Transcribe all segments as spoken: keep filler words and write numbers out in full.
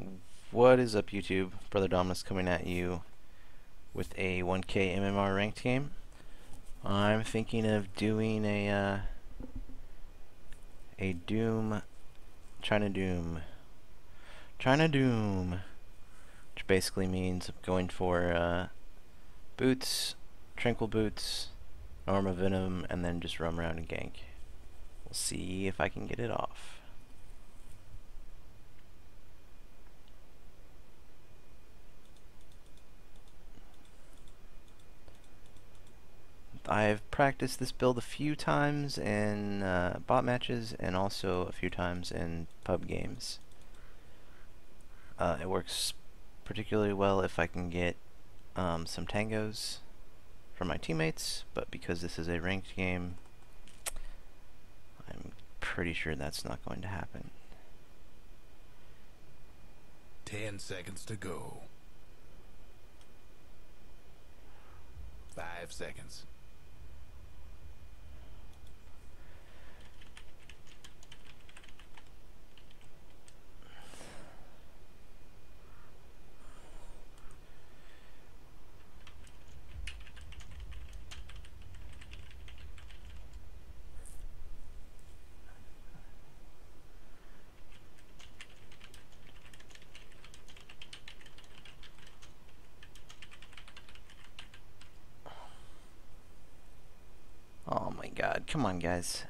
What is up, YouTube? Brother Dominus coming at you with a one K M M R ranked game. I'm thinking of doing a uh, a Doom, China Doom, China Doom, which basically means going for uh, boots, tranquil boots, Norma Venom, and then just roam around and gank. We'll see if I can get it off. I've practiced this build a few times in uh, bot matches and also a few times in pub games. Uh, it works particularly well if I can get um, some tangos from my teammates, but because this is a ranked game, I'm pretty sure that's not going to happen. Ten seconds to go. Five seconds. Oh my god, come on guys.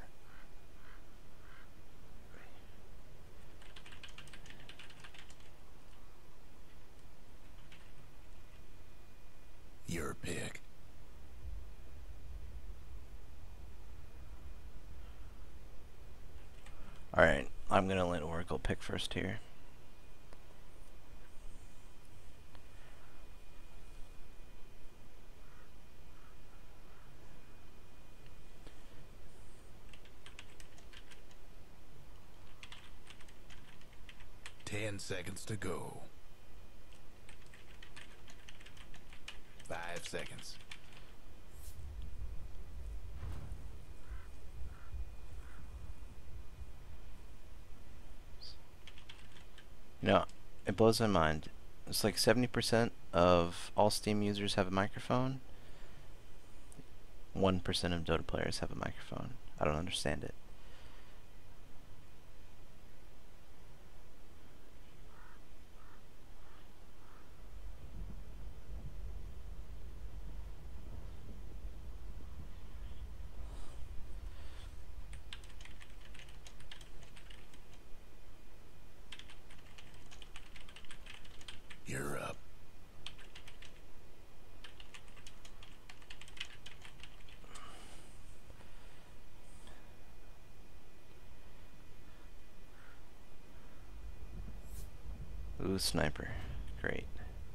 Your pick. Alright, I'm gonna let Oracle pick first here. Ten seconds to go. Five seconds. You know, it blows my mind. It's like seventy percent of all Steam users have a microphone. one percent of Dota players have a microphone. I don't understand it. You're up. Ooh, sniper. Great.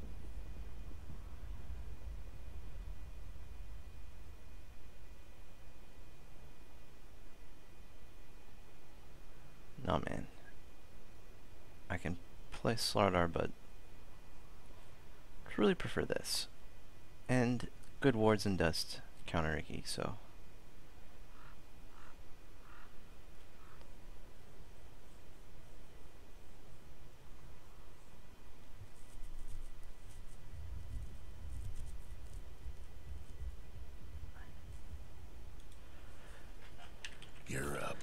No, man. I can play Slardar, but I really prefer this. And good wards and dust counter Ricky, so. You're up.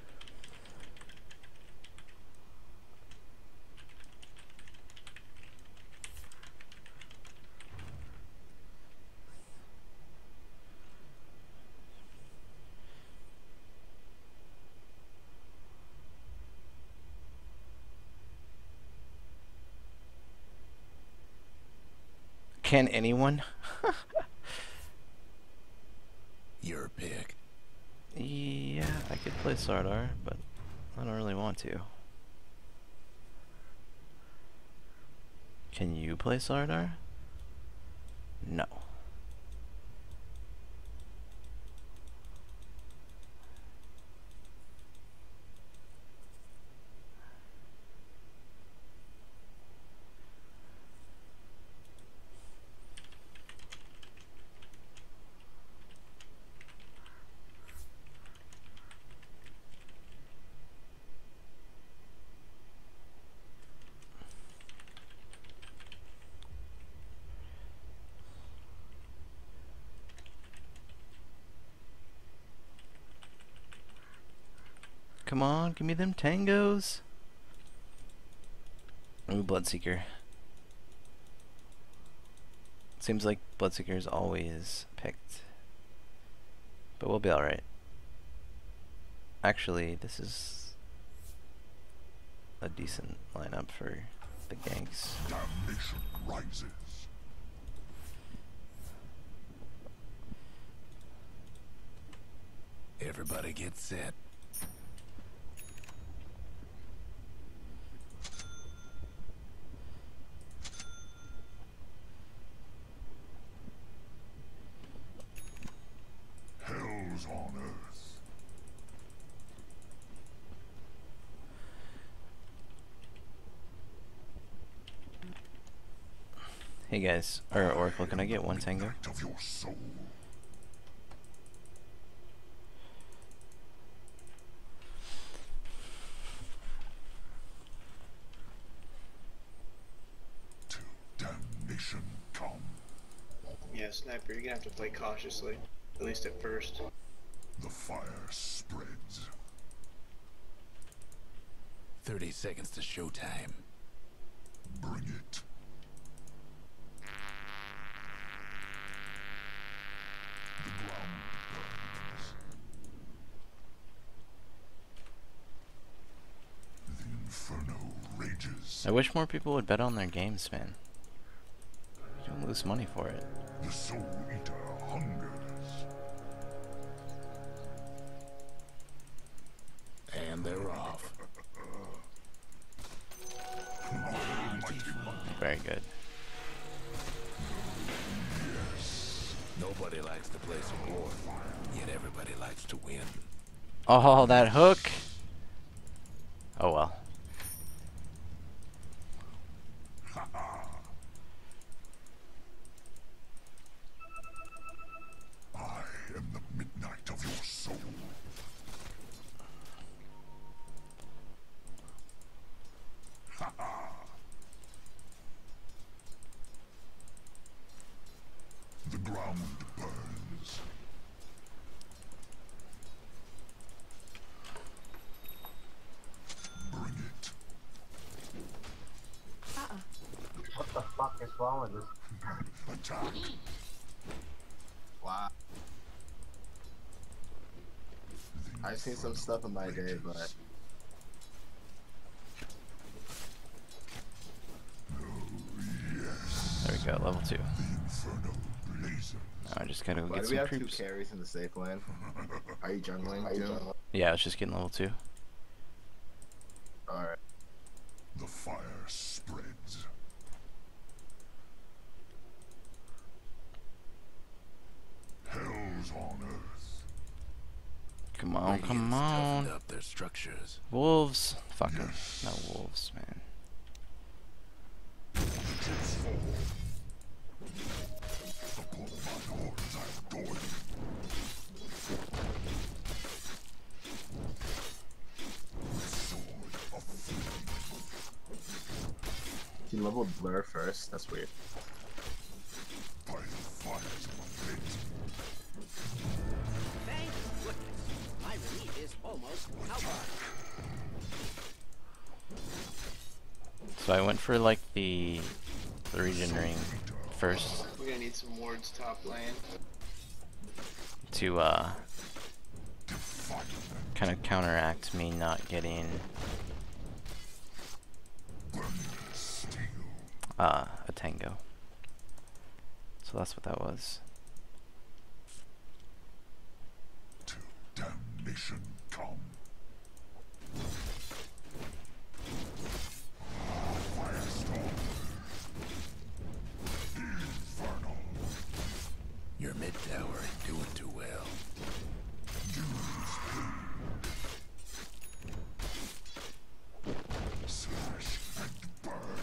Can anyone? Your pick. Yeah, I could play Slardar, but I don't really want to. Can you play Slardar? No. Come on, give me them tangos. Ooh, Bloodseeker. Seems like Bloodseeker is always picked. But we'll be alright. Actually, this is a decent lineup for the ganks. Damnation rises. Everybody get set. Hell's on earth. Hey guys, or Oracle, can I get one tango? Midnight of your soul. Till damnation come. Yeah, Sniper, you're gonna have to play cautiously, at least at first. The fire spreads. Thirty seconds to showtime. Bring it. The ground burns. The inferno rages. I wish more people would bet on their games, man. You don't lose money for it. The soul eater hungers. And they're off. Very good. Nobody likes to play some war, yet everybody likes to win. Oh, that hook! Oh well. I am the midnight of your soul. The ground burns. Bring it. What the fuck is wrong with this? Attack. Wow. The I've seen some stuff in my day, rages. but There we go, level two. The inferno blazes. Now I just gotta go why get do we some have two creeps. carries in the safe lane? Are you jungling? Are you Jung? jungling? Yeah, I was just getting level two. Alright. The fire spreads. Hell's on earth. Come on, come on. Up their structures. Wolves. Fucking. Yes. No wolves, man. Upon my horns I've gone. With sword of flame. He leveled Blur first. That's weird. By the fires of the pit. Thank goodness. My relief is almost out. So I went for like the, the region ring first We're gonna need some wards top lane. to uh kind of counteract me not getting Steel. uh a tango. So that's what that was. Till damnation come. Firestorm. Infernal. Your mid tower ain't doing too well. Slash and burn.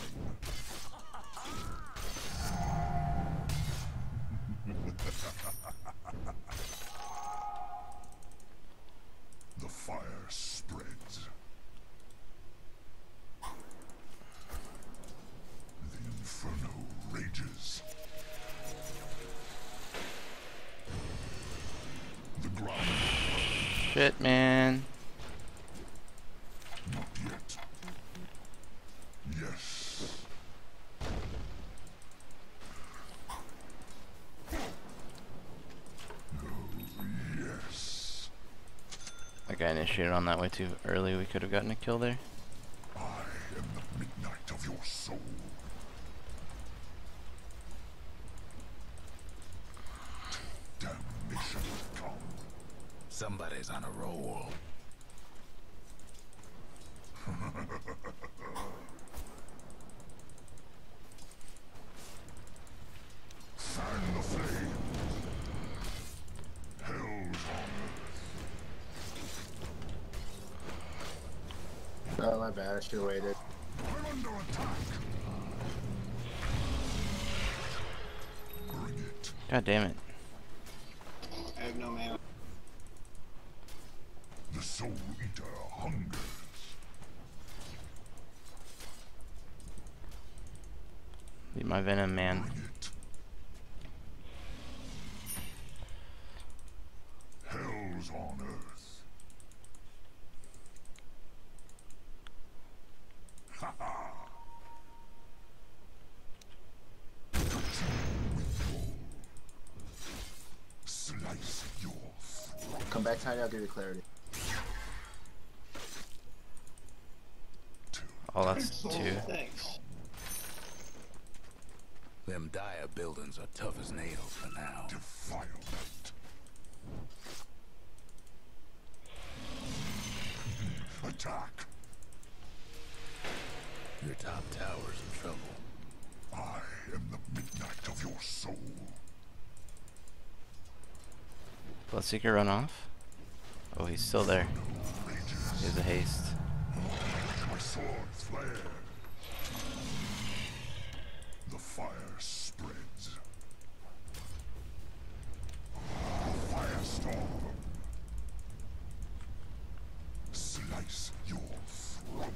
The fire spreads. The inferno rages. The ground Shit, man. initiated on that way too early, we could have gotten a kill there. I am the midnight of your soul. Damnation come. Somebody's on a roll. Fan the flame. Hell's on earth. Oh, my bad. I should have waited. I'm under attack. Bring it. God damn it. I have no mana. The Soul Eater hungers. Be my venom, man. Bring it. Hell's on earth. Ha ha. Slice your throat. Come back, Tiny. I'll give you clarity. Oh, that's two. Thanks. Them dire buildings are tough as nails for now. Defilement. Attack. Your top tower's in trouble. I am the midnight of your soul. Bloodseeker run off? Oh, he's still there. He has a haste. My sword flares. The fire spreads. A firestorm. Slice your throat.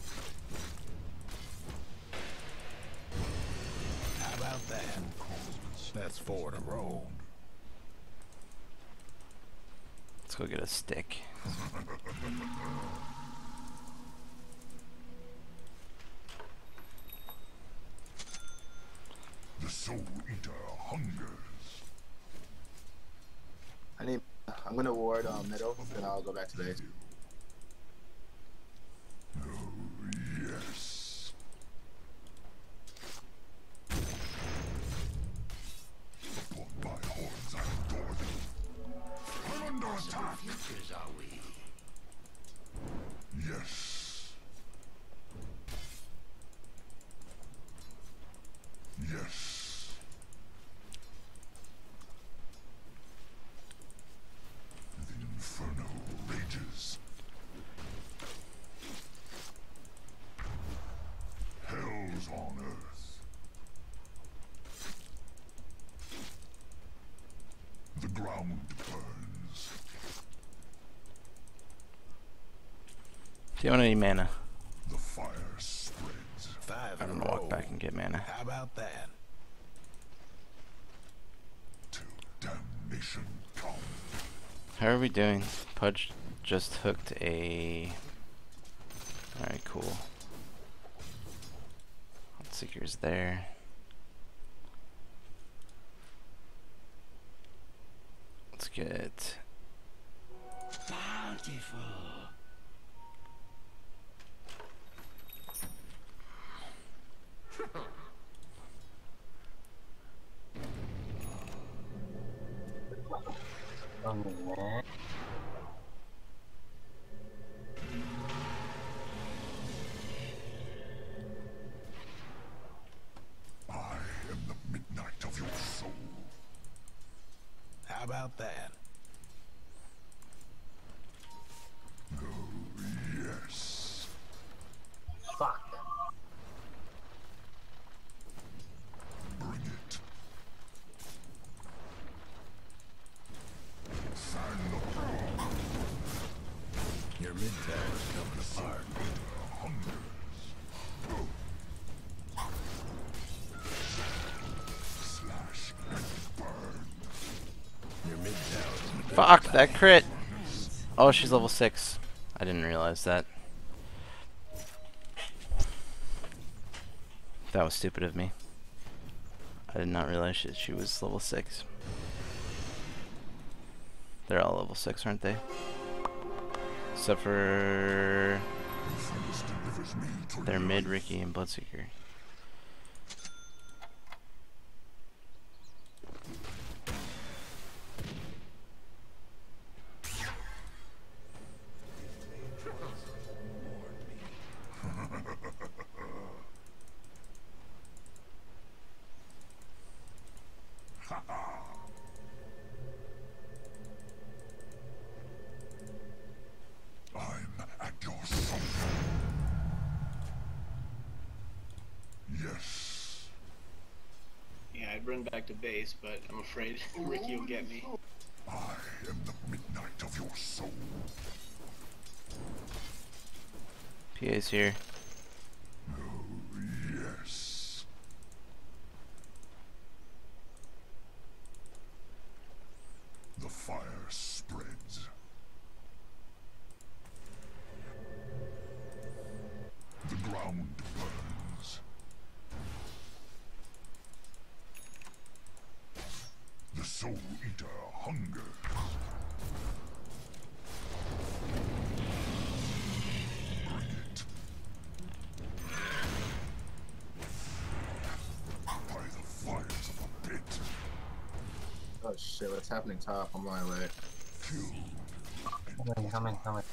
How about that? That's four in a row. Let's go get a stick. The Soul Eater hungers. I need. I'm gonna ward um, middle, then I'll go back to base. Oh, yes. Upon my horns, I adore thee. We're under attack. Futures are we? Yes. Yes. The inferno rages. Hell's on earth. The ground burns. Do you want any mana? The fire spreads. Five I'm gonna walk back and get mana. How about that? Till damnation come. How are we doing? Pudge just hooked a... Alright, cool. Seeker's there. Let's get... Bountiful. Oh, man. I am the midnight of your soul. How about that? Oh, yes. Fuck. Bring it. Fan the flame. Your mid tower's coming apart. Hungers. Slash and burn. Your mid tower's Fuck, that crit! Oh, she's level six. I didn't realize that. That was stupid of me. I did not realize she, she was level six. They're all level six, aren't they? Except for This delivers me to their mid life. Ricky and Bloodseeker. I'm at your service. Yes. Yeah, I'd run back to base, but I'm afraid Ricky will get me. I am the midnight of your soul. P A's here. Oh, yes. The fire spreads. The ground burns. The Soul Eater hungers. Bring it. By the fires of a pit. Oh shit, what's happening top? I'm on my way. Kill. Coming, coming, coming.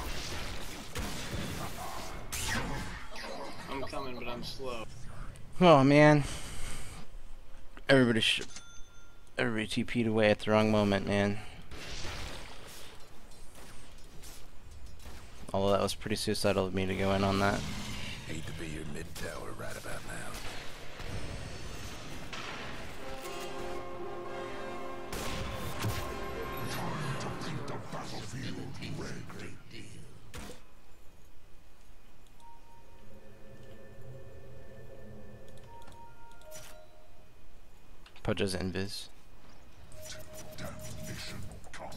I'm coming, but I'm slow. Oh man. Everybody sh everybody T P'd away at the wrong moment, man. Although that was pretty suicidal of me to go in on that. Hate to be your mid tower right about now. Time to paint the battlefield red. Pudge's invis. Damnation will come.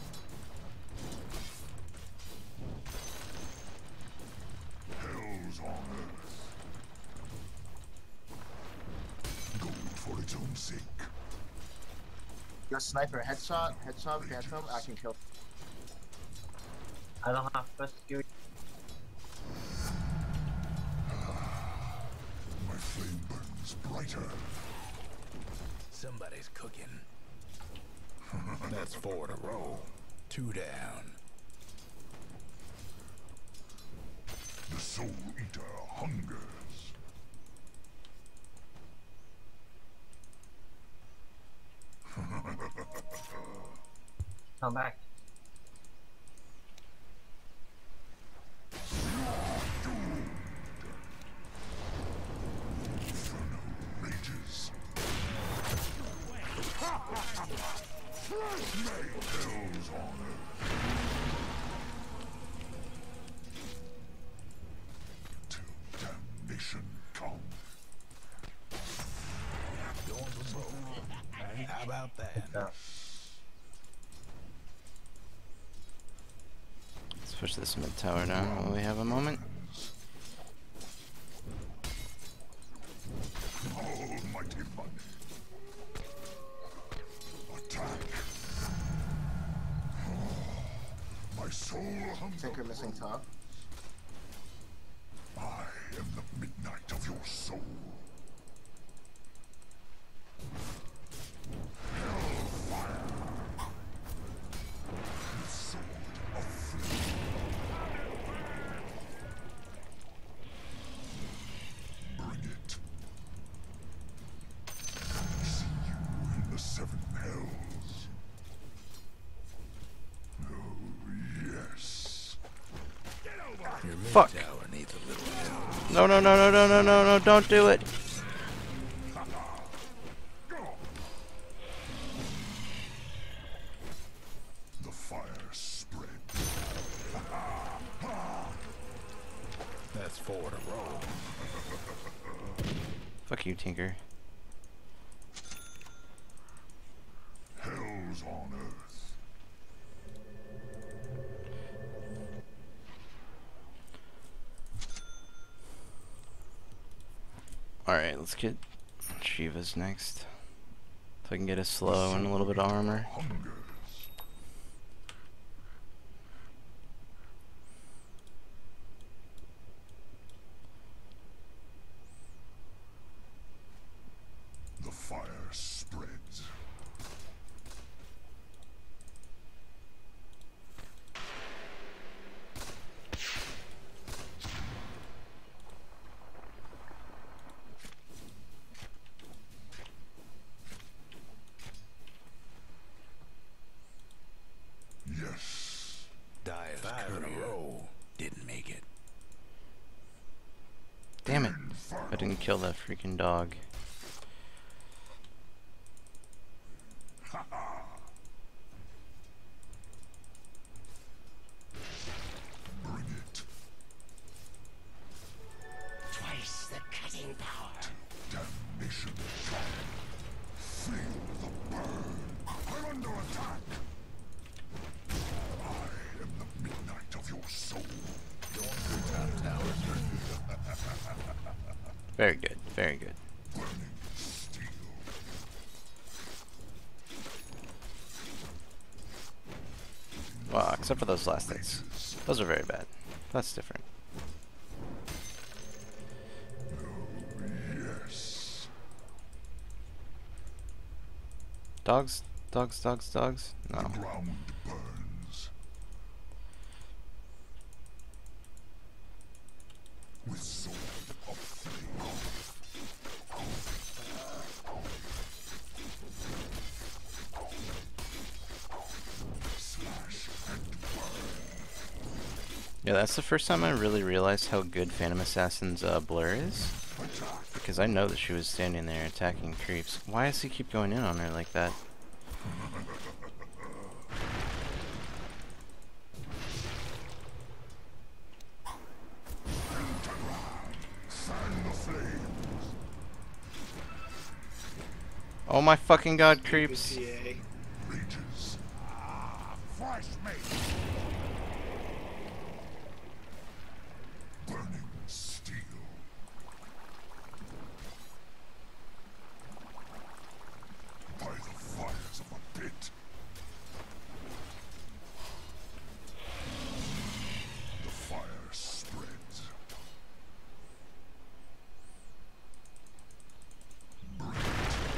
Hell's on earth. Gold for its own sake. Your sniper headshot, headshot, phantom, I can kill. I don't have first skill. My flame burns brighter. Somebody's cooking. That's four in a row. Two down. The Soul Eater hungers. Come back. Inferno rages. Flash me! Hell's on earth. Till damnation come. Going for broke. How about that? Yeah. Let's push this mid tower down while we have a moment. Almighty money. Attack. My soul hungers. Tinker missing top. I am the midnight of your soul. Hellfire. The sword of flame. Bring it. See you in the seven hells. Oh, yes. Your mid Fuck. tower needs a little help. No, no, no, no, no, no, no, no, don't do it. The fire spread. That's four in a row. Fuck you, Tinker. Hell's on earth. Alright, let's get Shiva's next. So I can get a slow and a little bit of armor. Hungers. I didn't kill that freaking dog. Bring it. Twice the cutting power. Damnation. Feel the burn. I'm under attack. I am the midnight of your soul. Very good, very good. Burning steel. Well, except for those last hits. Those are very bad. That's different. Yes. Dogs? Dogs, dogs, dogs? The No. ground burns. With sword of flame. Slash and burn. Yeah, that's the first time I really realized how good Phantom Assassin's uh, blur is. Attack. Because I know that she was standing there attacking creeps. Why does he keep going in on her like that? Fan the flames. Oh my fucking god, creeps! P A. Rages. Ah, fresh meat. Burning steel. By the fires of a pit. The fire spreads. Bring it.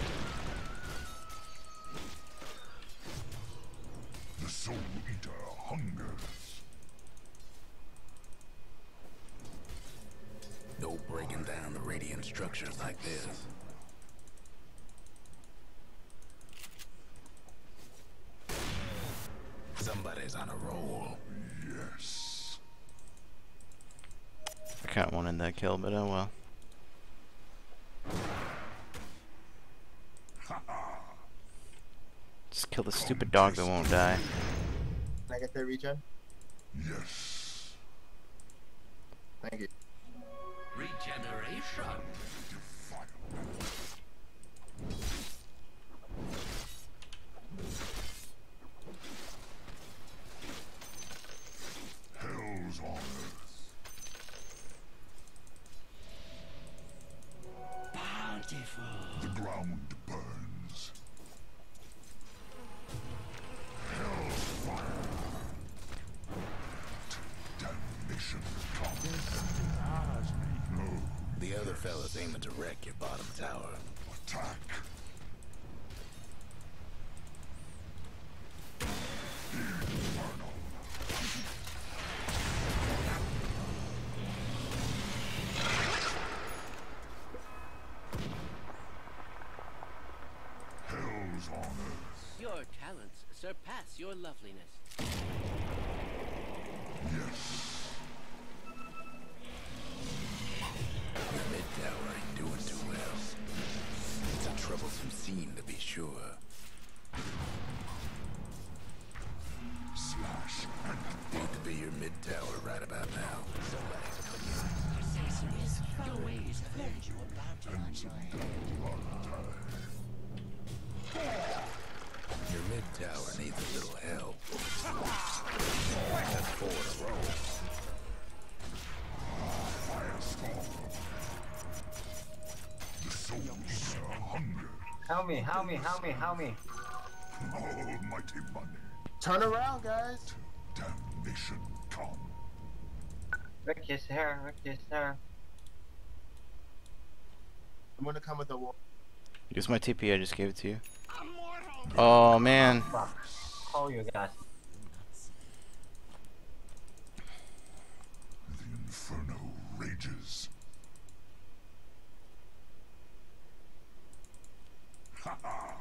The Soul Eater hungers. No breaking down the radiant structures like this. Somebody's on a roll. Yes. I kinda wanted that kill, but oh well. Just kill the stupid dog that won't die. Can I get that regen? Yes. Thank you. Regeneration. Defilement. Hell's on earth. Bountiful. The ground burns. Hell's fire. Damnation comes. No. The other fella's aiming to wreck your bottom tower. Attack. Infernal. Hell's on earth. Your talents surpass your loveliness. Yes. Your mid tower ain't doing too well. It's a troublesome scene to be sure. Slash and Need to be your mid tower right about now. Somebody's cooking. Your ways have earned you a bounty on your head. Your mid tower needs a little help. That's four in a row. firestorm. The Soul Eater hunger. Help me, help me, help me, help me. Almighty money. Turn around, guys. Damnation come. Rick is here, Rick is here. I'm gonna come with the wall. Use my T P, I just gave it to you. Oh man. Fuck. Call you guys. The inferno rages. Ha ha!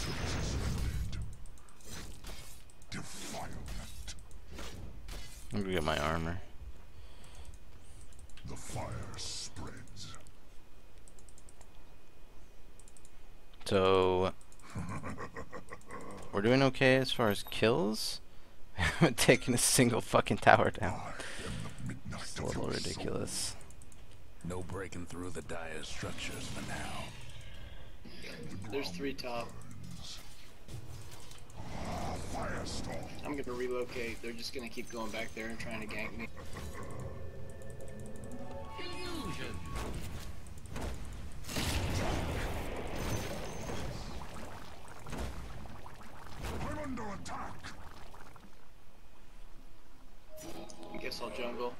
Suspended. Defilement. I'm gonna get my armor. The fire spreads. So we're doing okay as far as kills. I haven't taken a single fucking tower down. I am the midnight It's a of little your ridiculous. No breaking through the dire structures for now. There's three top. soul. Firestorm. I'm gonna relocate. They're just gonna keep going back there and trying to gank me. Illusion. I'm under attack. I guess I'll jungle.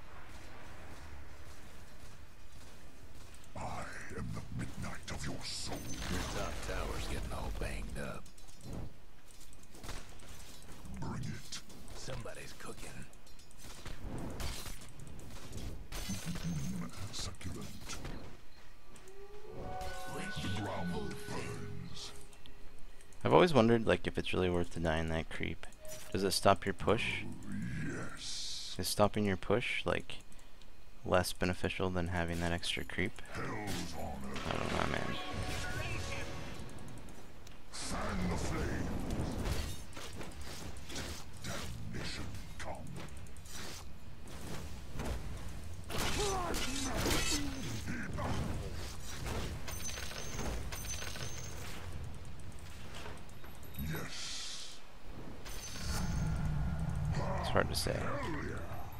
I am the midnight of your soul. Your top tower's getting all banged up. Bring it. Somebody's cooking. Mm, succulent. The ground burns. I've always wondered, like, if it's really worth denying that creep. Does it stop your push? Yes. Is stopping your push, like, less beneficial than having that extra creep? Hell's honor. I don't know, man. Fan the flames. Damnation come. Yes. It's hard to say. Hell yeah.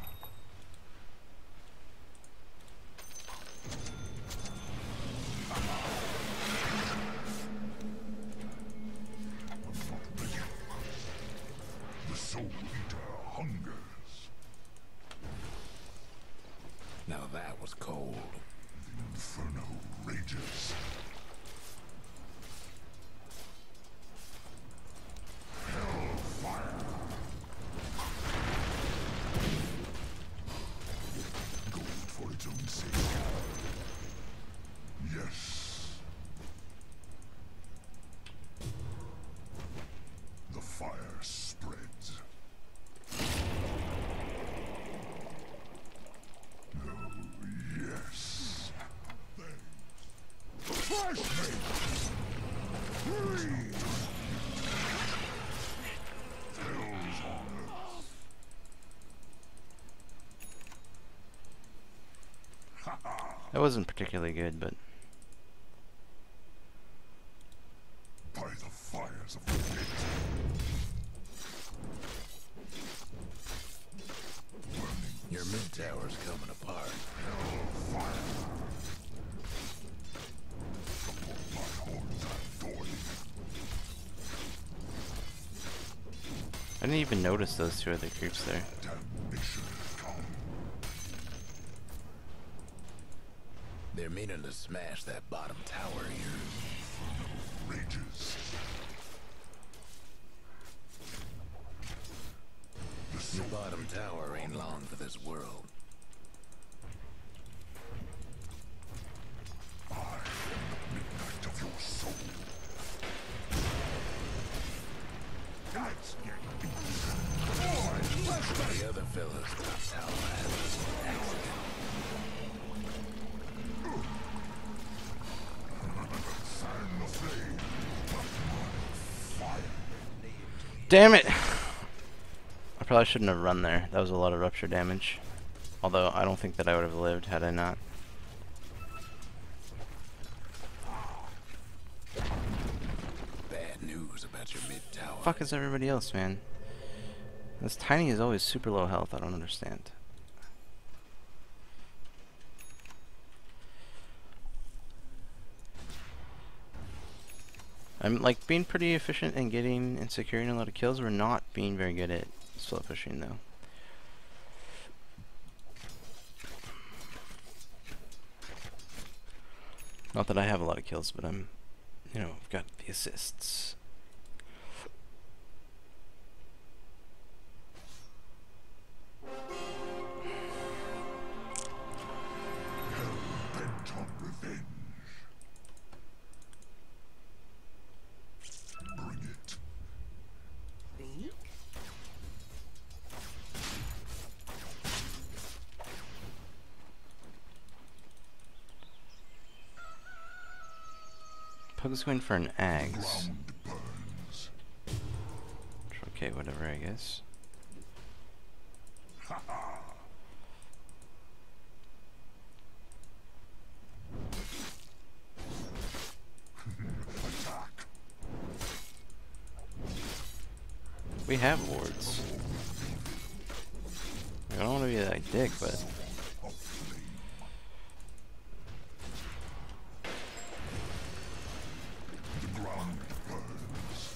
The soul eater hungers. Now that was cold. The inferno rages. Hellfire. Gold for its own sake. Yes. The fire spreads. Oh, yes. Thanks. Flash me! Breathe! Hell's honor. That wasn't particularly good, but By the fires of the pit. Your mid tower's coming apart. Hellfire. Upon my horns I adore thee. I didn't even notice those two other creeps there. Damnation come. They're meaning to smash that bottom tower of yours. Rages. The Your soul bottom tower ain't long for this world. I am the midnight of your soul. Let's get The other fella's top tower had an accident. fan the flame. Fire. Damn it! I probably shouldn't have run there. That was a lot of rupture damage. Although I don't think that I would have lived had I not. Bad news about your mid tower. Fuck is everybody else, man? This Tiny is always super low health. I don't understand. I'm like being pretty efficient in getting and securing a lot of kills. We're not being very good at slow pushing though. Not that I have a lot of kills, but I'm, you know, I've got the assists. Bent on revenge. Bring it. Pug's going for an axe. Ground burns. Okay, whatever, I guess. Attack. We have wards. I don't want to be that dick, but The ground burns.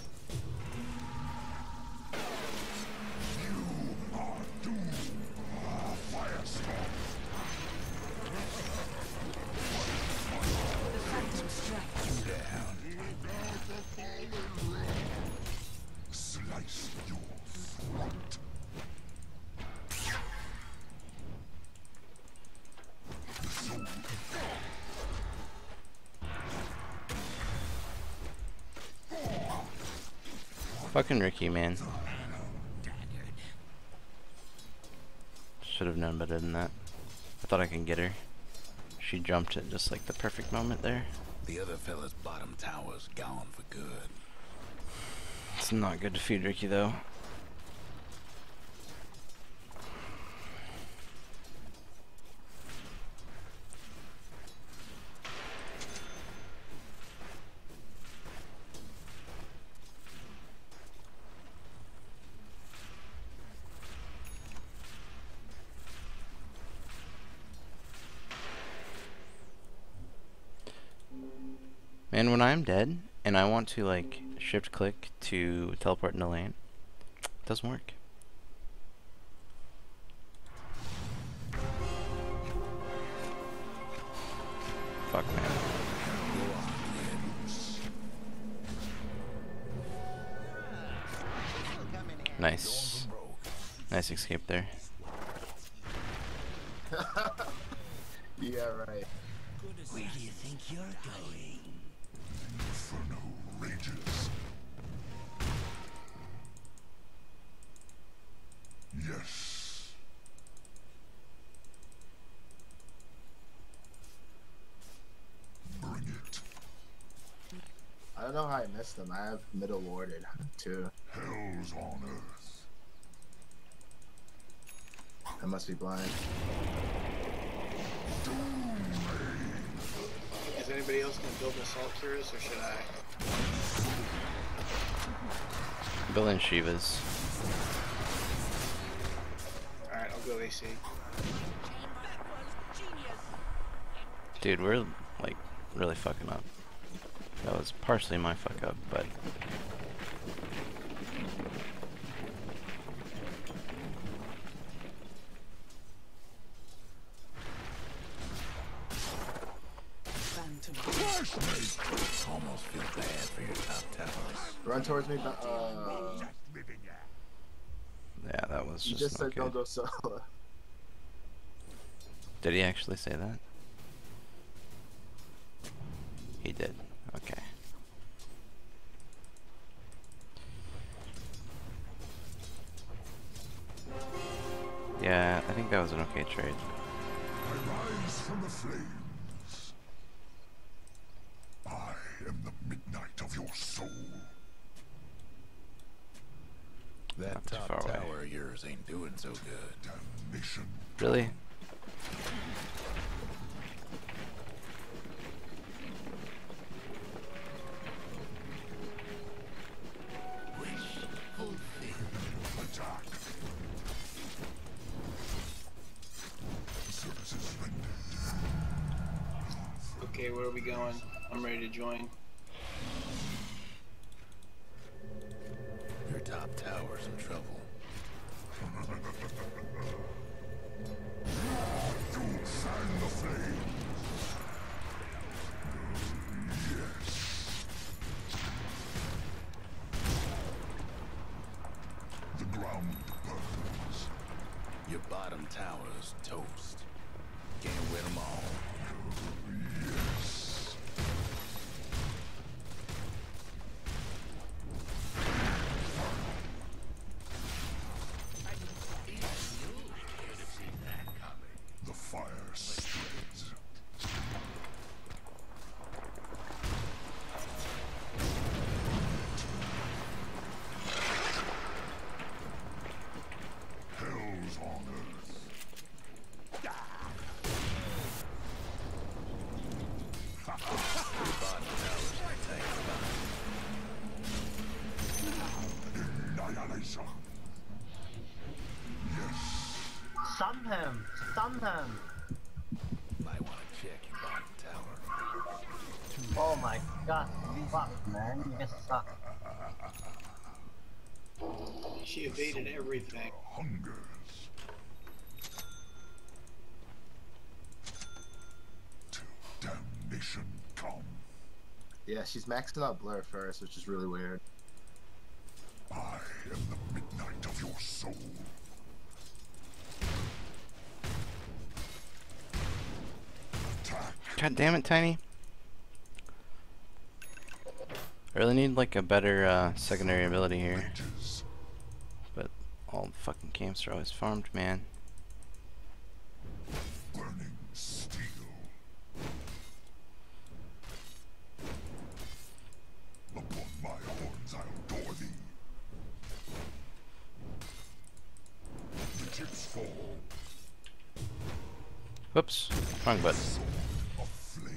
You are doomed. Firestorm. Slice your throat. The soul. fucking Ricky, man. Should have known better than that. I thought I could get her. She jumped at just like the perfect moment there. The other fella's bottom tower's gone for good. It's not good to feed Ricky though. And when I'm dead and I want to like shift click to teleport into lane, it doesn't work. Fuck, man. Nice. Nice escape there. Yeah, right. Where do you think you're going? Inferno rages. Yes. Bring it. I don't know how I missed them. I have middle warded too. Hell's on earth. I must be blind. Is anybody else gonna build an assault turret, or should I? Building Shivas. Alright, I'll go A C. Dude, we're like really fucking up. That was partially my fuck up, but Almost feel bad for your top towers. Run towards me. but, Uh, yeah, that was you just, just said okay. don't go solo. Did he actually say that? He did. Okay. Yeah, I think that was an okay trade. I rise from the flames. I am the midnight of your soul. That Not too top far away. tower of yours ain't doing so good. Damnation. Really? Attack. Services rendered. Okay, where are we going? I'm ready to join. Your top tower's in trouble. To fan the flames. Yes. The ground burns. Your bottom tower's toast. Can't win them all. Yes. The fire spreads. him! Stun him! Might want to check your bottom tower. Oh my god, fuck man, you guys suck. She evaded everything. Hungers. Till damnation come. Yeah, she's maxing out Blur first, which is really weird. I am the midnight of your soul. Attack. God damn it, Tiny. I really need like a better uh, secondary ability here. Rages. But all the fucking camps are always farmed, man. Burning steel. Upon my horns I'll door thee. The chips fall. Whoops, wrong button. Soul of flame.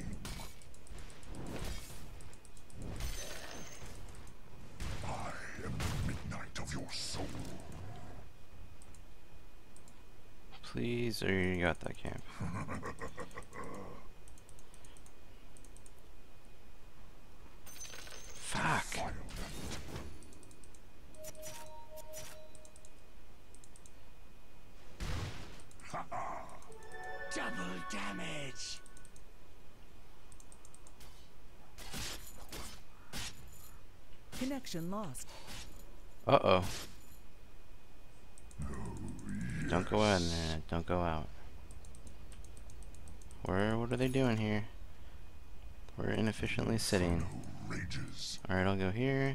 I am the midnight of your soul. Please, or you got that camp. Fuck. Violent. Double damage. Connection lost. Uh oh. Don't go in there. Don't go out. Where? What are they doing here? We're inefficiently sitting. Rages. Alright, I'll go here.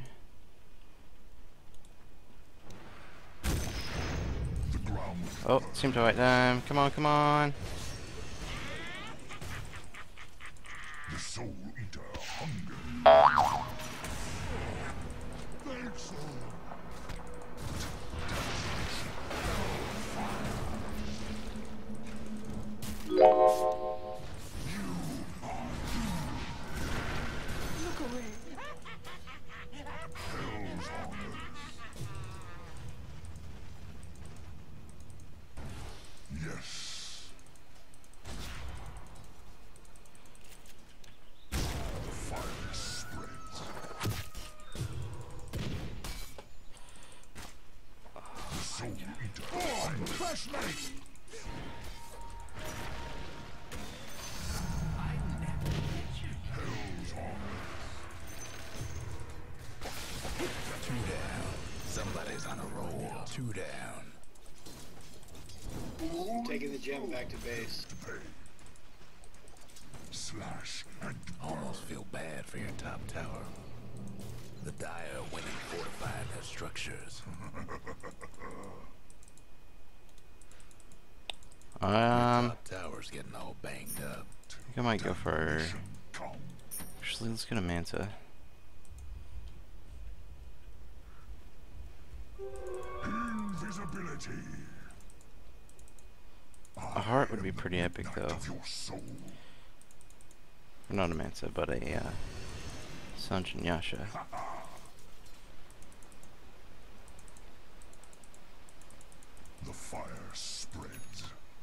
The ground. Oh, seem to white time. Come on, come on. The soul eater hunger. Thanks, Look away. Hell's honors. Yes. The fire spreads. The soul eater hunger. Flashlight. Hell's honors. Two down. Somebody's on a roll. Two down. Taking the gem back to base. To pay. Slash and Almost feel bad for your top tower. The Dire went and fortified their structures. Um, Top tower's getting all banged up. I think I might go for. damnation come. Actually, let's go to Manta. Invisibility. A heart would be pretty epic, Midnight though. of your soul. Not a Manta, but a uh, Sanjin Yasha. The fire spreads.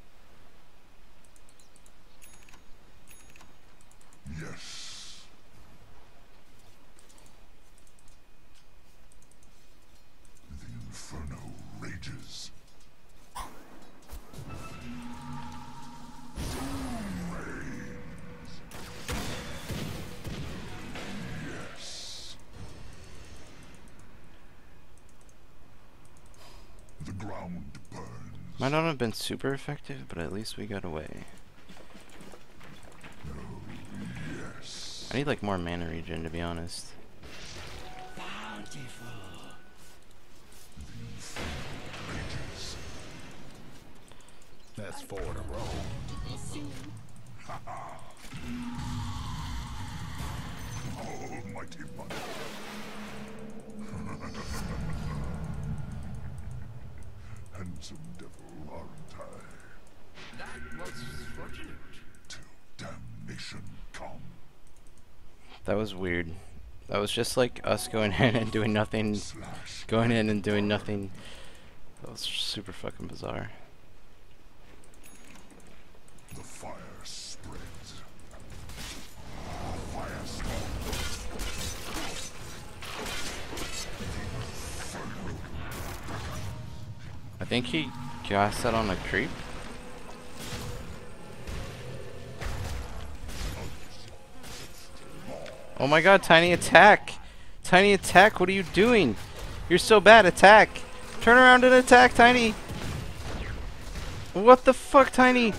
Yes. The inferno rages. Doom reigns. Yes. The ground burns. Might not have been super effective, but at least we got away. Yes. I need like more mana regen, to be honest. Bountiful. Rages. That's four in a row. Almighty Mother. Handsome devil, aren't I? That was fortunate. Till damnation come. That was weird. That was just like us going in and doing nothing, Slash. going in and doing nothing. That was super fucking bizarre. think he cast that on a creep? Oh my god, Tiny, attack! Tiny, attack, what are you doing? You're so bad, attack! Turn around and attack, Tiny! What the fuck, Tiny?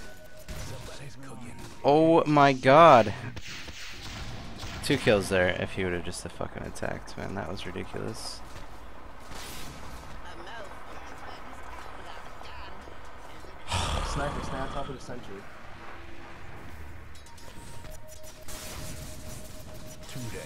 Oh my god. Two kills there if he would have just fucking attacked, man. That was ridiculous. Sniper, stay on top of the sentry. Two down.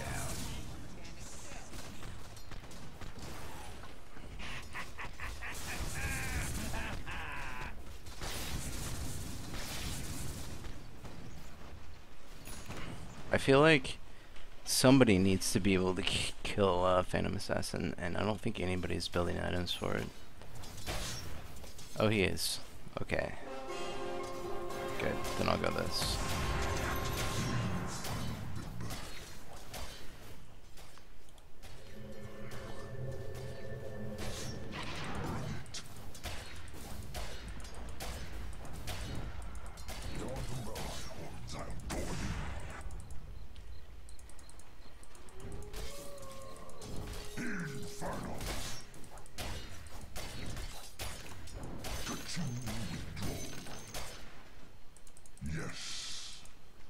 I feel like somebody needs to be able to k kill uh, Phantom Assassin, and I don't think anybody's building items for it. Oh, he is. Okay. Good. Then I'll go this. Yes.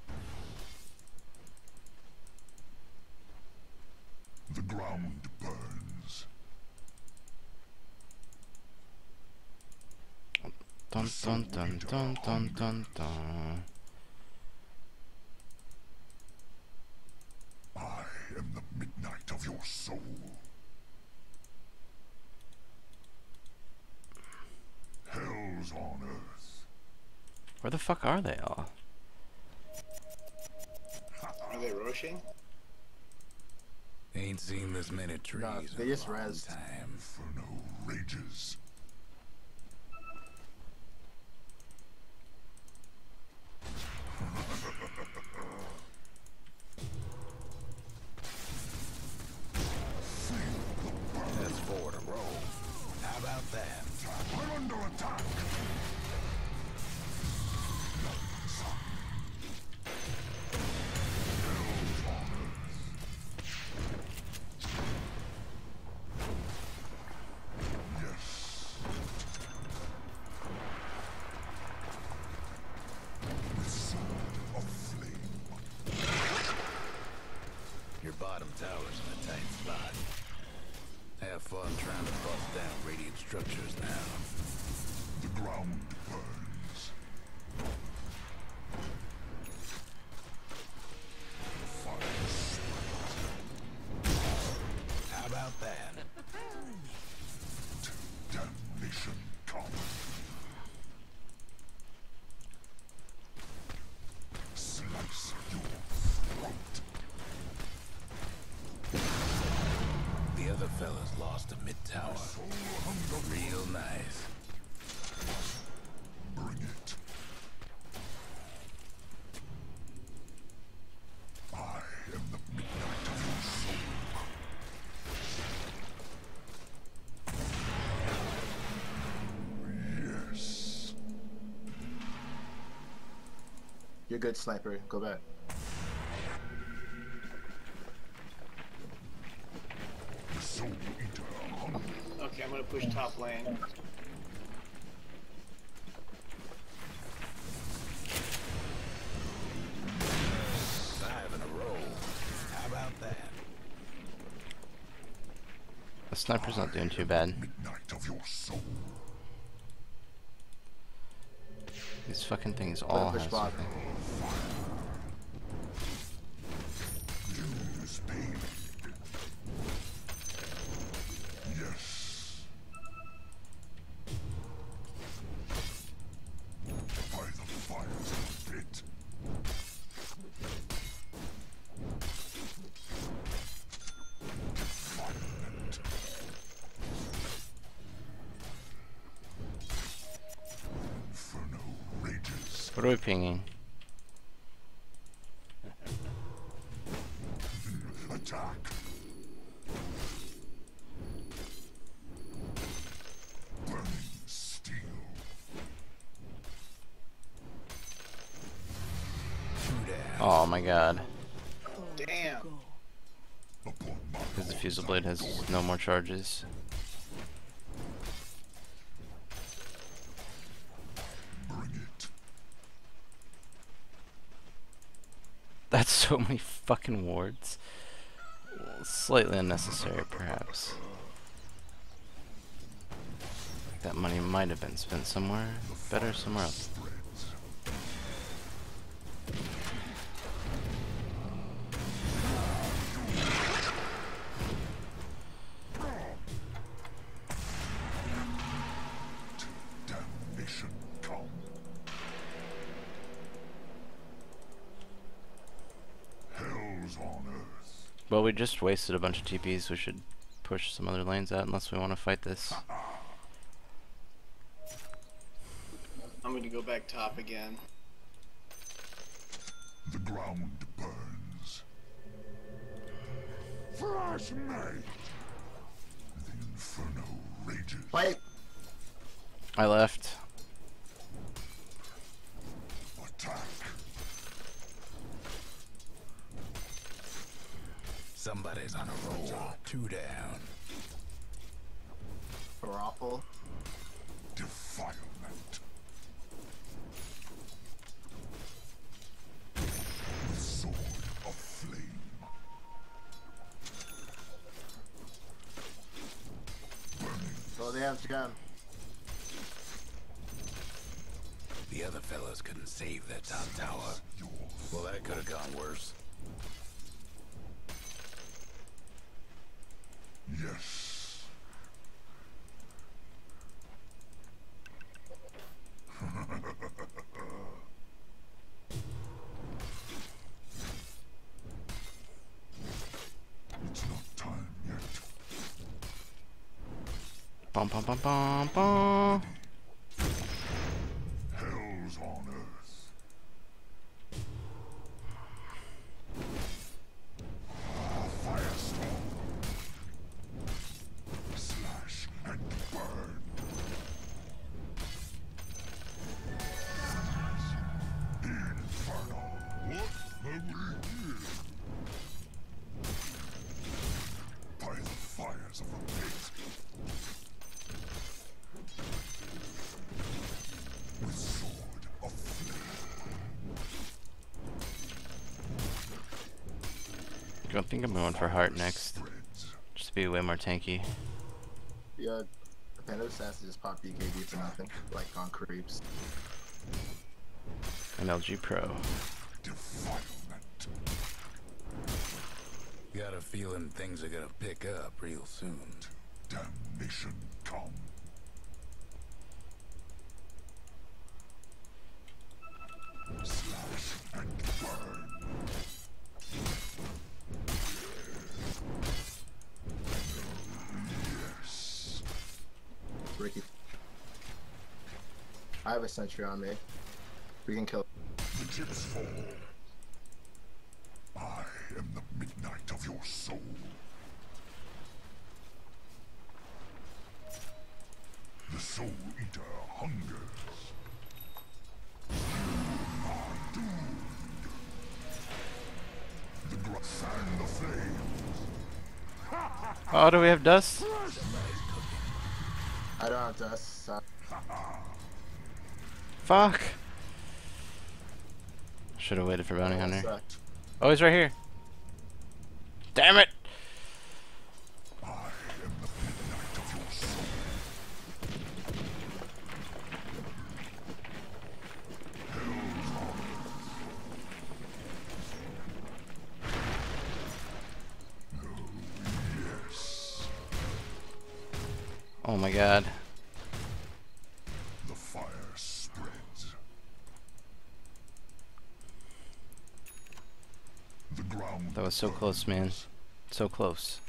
The ground burns. Dun dun dun dun dun dun dun. I am the midnight of your soul. Hells on earth. Where the fuck are they all? Are they rushing? Ain't seen this many trees Nah, they in a just long rezzed. time. Inferno rages. That's four to roll. How about that? I'm under attack. Yes. With sword of flame. Your bottom tower's in a tight spot. Have fun trying to bust down radiant structures now. The ground burns. Fire spreads. How about that? Damnation come. Slice your throat. The other fella's lost a mid-tower. Soul hunger. Real nice. Bring it. I am the midnight of your soul. Yes. You're good, sniper. Go back. The soul eater hungers. Okay, I'm gonna push top lane. Five in a row. How about that? The sniper's not doing too bad. Midnight of your soul. These fucking things all push have bot. something. Use pain. Yes. By the fires of the pit. Defilement. Inferno rages. What are we pinging? Attack. Burning Oh my god. Damn. Upon my Because the Fusel Blade has no more charges. bring it. That's so many fucking wards. Well, slightly unnecessary, perhaps. That money might have been spent somewhere better somewhere else. Spreads. Damnation come. Hell's on earth. Well, we just wasted a bunch of T Ps. We should push some other lanes out unless we want to fight this. I'm gonna go back top again. The ground burns. Fresh made. The inferno rages. Fight! I left. Attack. Somebody's on a roll. Two down. Raffle. Defilement. With sword of flame. Burning. So they have gem. The other fellas couldn't save that top tower. Your Well, that could have gone worse. yes. It's not time yet. Bum bum bum bum bum. Hell's on earth. Firestorm. Slash and burn. Inferno. What have we here? By the fires of the pit. With sword of flame. I think I'm going for heart next. Spreads. Just to be way more tanky. Yeah, the Panda Assassin just pop B K B for nothing, like on creeps. M L G Pro. Defilement. Got a feeling things are gonna pick up real soon. Damnation come. Slash and burn. Yes. Ricky. I have a sentry on me. We can kill. The chips fall. I am the midnight of your soul. The Soul Eater hungers. You are doomed. The gr- fan the flames. Oh, do we have dust? I don't have dust. So Fuck. Should have waited for Bounty that Hunter. sucked. Oh, he's right here. Damn it! I am the midnight of your soul. Yes. Oh my god. The fire spreads. The ground. That was so close, man. So close.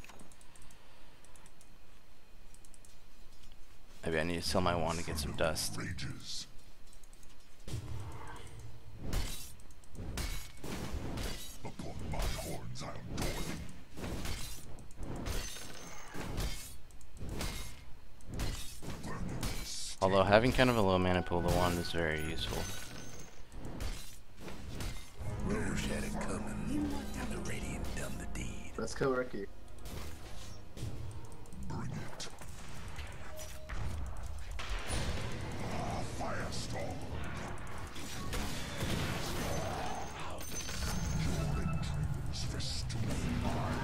Maybe I need to sell my wand to get some dust. Rages. Upon my horns I'll door thee. Burning steel. Although having kind of a low mana pool, the wand is very useful. Roche had kill Ricky. Bring it. Ah, firestorm. Your entrails festoon mine.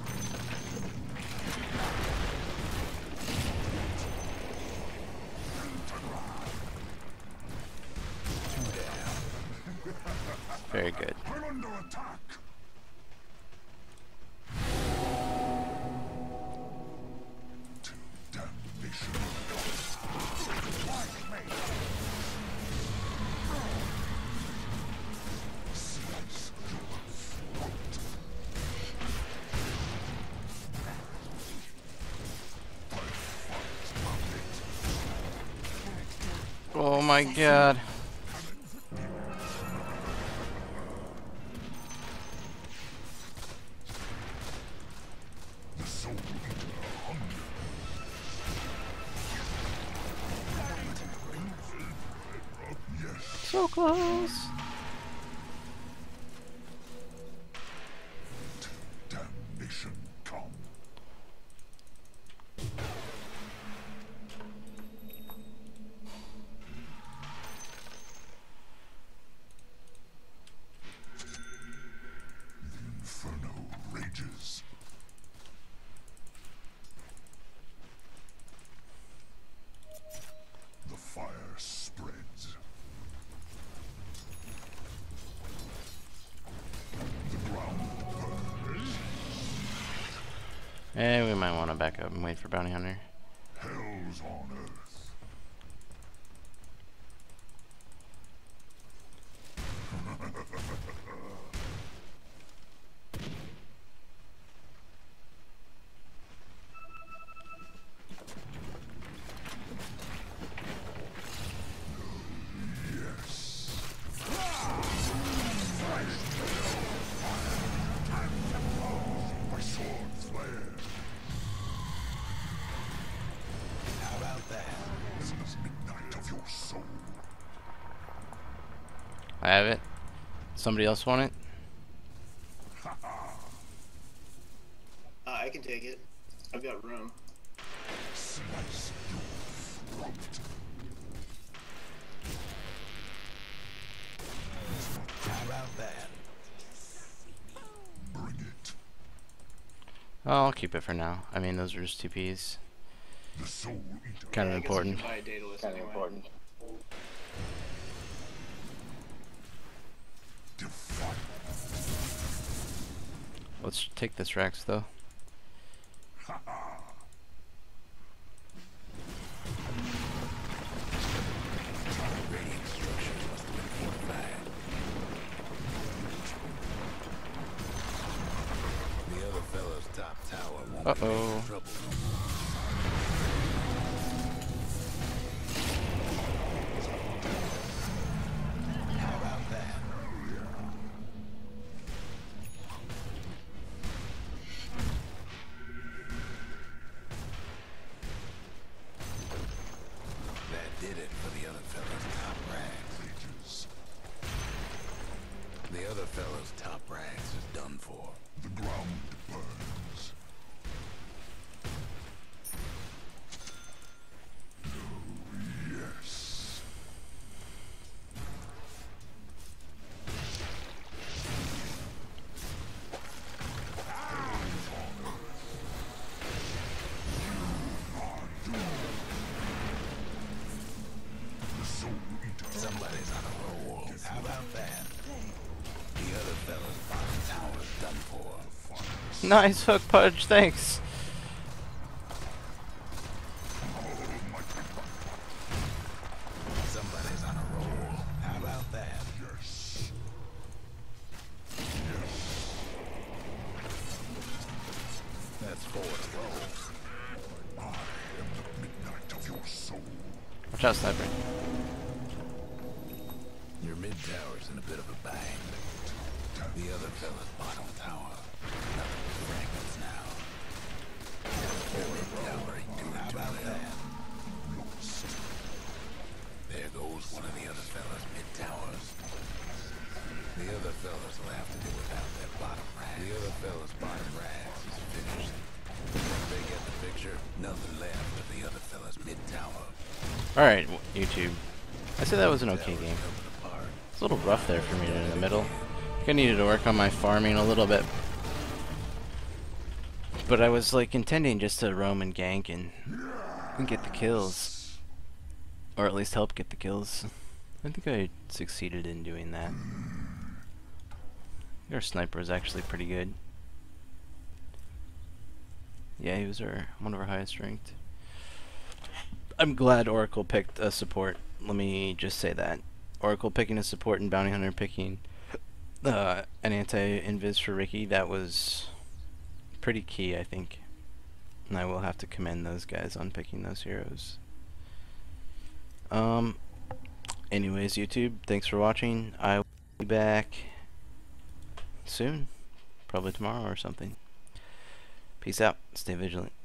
Very good. I'm under attack. To damnation. Like me. Slice your throat. Oh my god. The soul eater hunger. Yes. So close. Damnation come. The inferno rages. The fire spreads. The ground burns. And we might want to back up and wait for Bounty Hunter. Hell's on earth. Yes. My sword flare. How about that? This is midnight of your soul. I have it. Somebody else want it? Uh, I can take it. I've got room. Slice your throat. How about that? Bring it. Oh, I'll keep it for now. I mean, those are just two Ps. The soul eater. Kind of Yeah, I guess important. you can buy a Daedalus Kind of anyway. important. Defy. Let's take this Rex though. Radiant structures must have been fortified. The other fellow's top tower won't Uh be making oh. trouble. How about that? That did it for the other fellow's top rags. Ages. The other fellow's top rags is done for. The ground burns. Oh, yes. The soul eater. Somebody's on a roll. How about that? The other fellow's bottom tower's done for. Nice hook punch, thanks. Somebody's on a roll. How about that? Yes. That's four in a row. I am the midnight of your soul. Watch out, sniper. Your mid tower's in a bit of a bang. The other fella's bottom tower. Nothing but fragments now. Your mid tower ain't doing too well. Lost. There goes one of the other fella's mid towers. The other other fellas will have to do without their bottom rags. The other fellas' bottom rags is finished. Once they get the picture, nothing left of the other fellas' mid-tower. Alright, YouTube. I said that was an okay Tower's game. coming apart. It's a little rough there for me in the middle. I think I needed to work on my farming a little bit. But I was like intending just to roam and gank and, and get the kills. Or at least help get the kills. I think I succeeded in doing that. Our sniper is actually pretty good. Yeah, he was our one of our highest ranked. I'm glad Oracle picked a support. Let me just say that. Oracle picking a support and Bounty Hunter picking uh, an anti-invis for Ricky, that was pretty key, I think. And I will have to commend those guys on picking those heroes. Um. Anyways, YouTube, thanks for watching. I will be back soon. Probably tomorrow or something. Peace out. Stay vigilant.